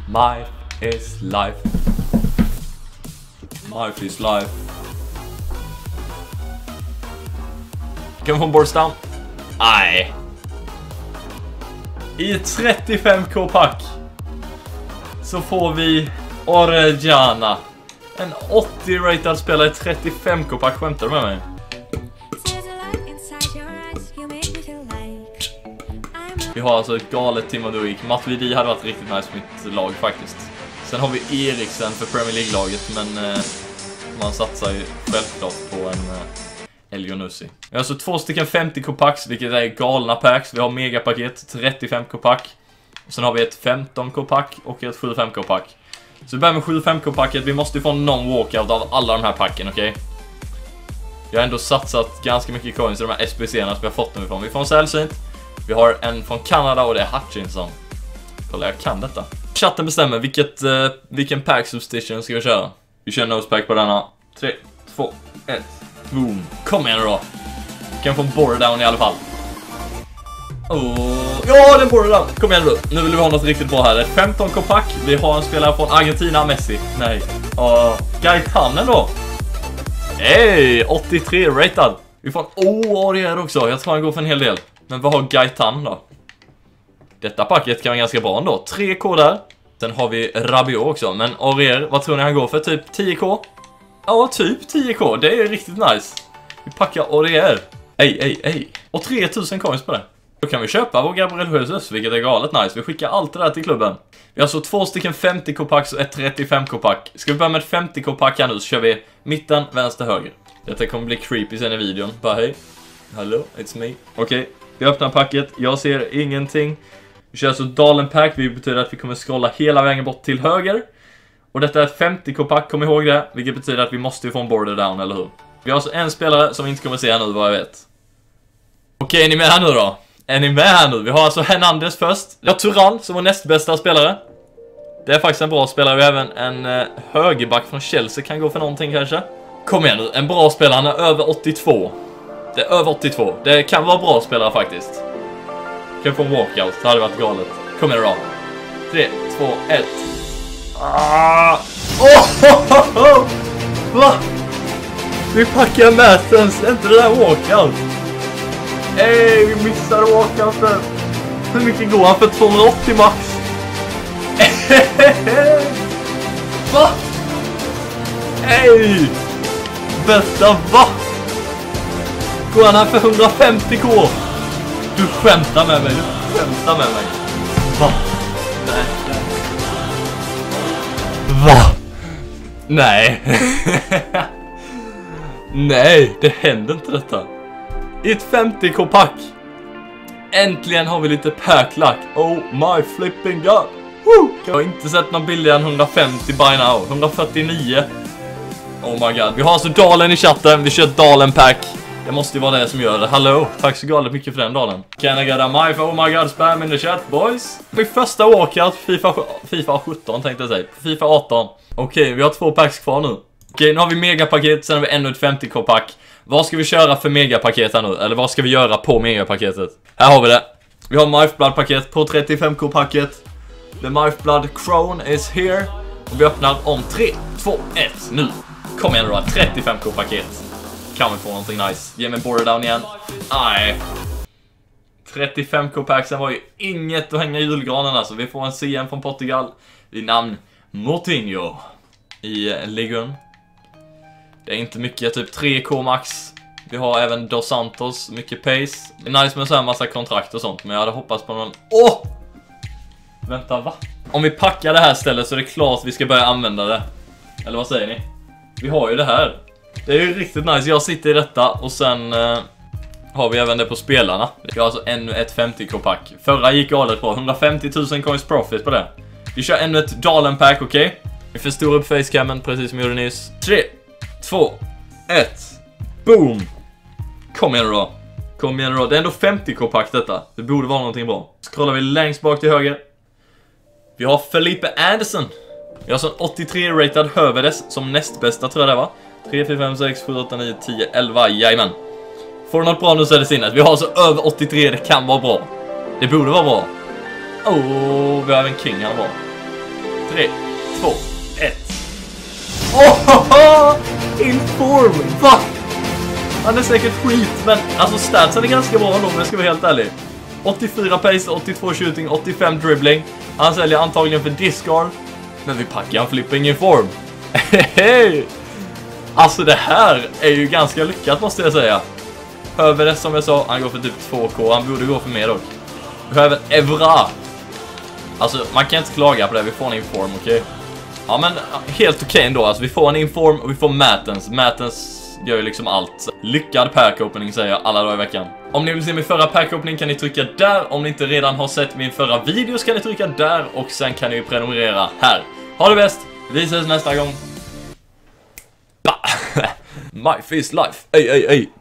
Life is life. Life is life. Kan vi få en boards down? Nej. I ett 35k pack så får vi Orellana. En 80-ratad spelare i 35k pack. Skämtar du med mig? Vi har alltså ett galet Team of the Week. Matuidi hade varit riktigt nice på mitt lag faktiskt. Sen har vi Eriksen för Premier League-laget, men man satsar ju självklart på en Elionussi. Vi har alltså 2 stycken 50k packs, vilket är galna packs. Vi har megapaket, 35k pack. Sen har vi ett 15k pack och ett 75k pack. Så vi börjar med 75k packet. Vi måste ju få någon walkout av alla de här packen, okej? Jag har ändå satsat ganska mycket coins i de här SBC-erna som vi har fått dem ifrån. Vi får en sällsynt. Vi har en från Kanada och det är Hutchinson. Kolla, jag kan detta. Chatten bestämmer vilken pack substitution ska vi köra. Vi kör nose pack på denna. 3, 2, 1. Boom. Kom igen då. Vi kan få en border down i alla fall. Ja, den border down. Kom igen då. Nu vill vi ha något riktigt bra här. Det är 15k pack. Vi har en spelare från Argentina, Messi. Nej. Gaetanen då. Hey, 83 ratad. Vi får en det här också. Jag tror han går för en hel del. Men vad har Gaetan då? Detta packet kan vara ganska bra ändå. 3k där. Sen har vi Rabiot också. Men Aurier, vad tror ni han går för? Typ 10k? Ja, typ 10k. Det är riktigt nice. Vi packar Aurier. Ej. Och 3000 coins på det. Då kan vi köpa vår Gabriel Jesus, vilket är galet nice. Vi skickar allt det där till klubben. Vi har så 2 stycken 50k packs och ett 35k pack. Ska vi börja med ett 50k pack här nu, så kör vi mitten, vänster, höger. Detta kommer bli creepy sen i videon. Bara hej. Hello, it's me. Okej, vi öppnar packet. Jag ser ingenting. Vi kör alltså Dalen pack. Det betyder att vi kommer scrolla hela vägen bort till höger. Och detta är ett 50k pack, kom ihåg det. Vilket betyder att vi måste ju få en border down, eller hur? Vi har alltså en spelare som vi inte kommer se här nu, vad jag vet. Okej, är ni med här nu då? Är ni med här nu? Vi har alltså Hernandez först. Vi har Turan som var näst bästa spelare. Det är faktiskt en bra spelare. Vi har även en högerback från Chelsea, kan gå för någonting kanske. Kom igen nu, en bra spelare, han är över 82. Det är över 82, det kan vara bra spelare faktiskt. Kan få en walkout, det hade varit galet. Kom igen då. 3, 2, 1. Va? Vi packar Mertens, inte det där walkout. Ey, vi missar walkouten. Hur mycket går han för 280 max? Va? Ey! Bästa, va? Går han här för 150k? Du skämtar med mig, Va? Nej. Va? Nej. Nej, det händer inte detta. I ett 50k pack. Äntligen har vi lite pack-luck. Oh my flipping god. Woo! Jag har inte sett någon billigare än 150 by now. 149. Oh my god. Vi har alltså Dalen i chatten. Vi kör Dalen pack. Det måste ju vara det som gör det. Hallå, tack så galet mycket för den Dalen. Can I get a my oh my god spam in the chat boys? Min första walkout FIFA 17 tänkte jag säga. FIFA 18. Okej, vi har 2 packs kvar nu. Okej, nu har vi megapaket. Sen har vi ännu ett 50k pack. Vad ska vi köra för megapaket här nu? Eller vad ska vi göra på megapaketet? Här har vi det. Vi har Mifeblood-paket på 35k-packet. The Mifeblood Crown is here. Och vi öppnar om 3, 2, 1, nu. Kom igen då, 35k-paket. Kan vi få någonting nice? Ge mig border down igen. Nej. 35k-packsen var ju inget att hänga i julgranen alltså. Vi får en CM från Portugal. Vid namn Moutinho. I Ligun. Det är inte mycket, typ 3k max. Vi har även Dos Santos, mycket pace. Det är nice med så här massa kontrakt och sånt. Men jag hade hoppats på någon... Vänta, va? Om vi packar det här stället så är det klart att vi ska börja använda det. Eller vad säger ni? Vi har ju det här. Det är ju riktigt nice, jag sitter i detta. Och sen har vi även det på spelarna. Vi har alltså ännu ett 50k pack. Förra gick galet på 150 000 coins profit på det. Vi kör ännu ett Dalen pack, okej? Vi förstorar upp facecammen precis som vi gjorde nyss. 3, 2, 1. Boom. Kom igen då. Kom igen då. Det är ändå 50k pack detta. Det borde vara någonting bra. Scrollar vi längst bak till höger. Vi har Felipe Anderson. Vi har sån 83 rated Hövedes som näst bästa tror jag det var. 3, 4, 5, 6, 7, 8, 9, 10, 11. Jajamän. Får du något bra nu så är det sinnet. Vi har alltså över 83. Det kan vara bra. Det borde vara bra. Vi har en king här bra. 3, 2, 1. Åh! Inform! Va? Han är säkert skit, men alltså statsen är ganska bra ändå, om jag ska vara helt ärlig. 84 pace, 82 shooting, 85 dribbling. Han säljer antagligen för discard. Men vi packar en flipping inform. Alltså det här är ju ganska lyckat, måste jag säga. Behöver det, som jag sa, han går för typ 2K. Han borde gå för mer dock. Behöver Evra. Alltså man kan inte klaga på det, vi får en inform, okej? Ja men helt okej ändå, alltså vi får en inform och vi får Mattens. Mattens gör ju liksom allt. Lyckad pack opening säger jag alla dagar i veckan. Om ni vill se min förra pack opening kan ni trycka där. Om ni inte redan har sett min förra video så kan ni trycka där. Och sen kan ni ju prenumerera här. Ha det bäst, vi ses nästa gång. My face life, ey ey ey.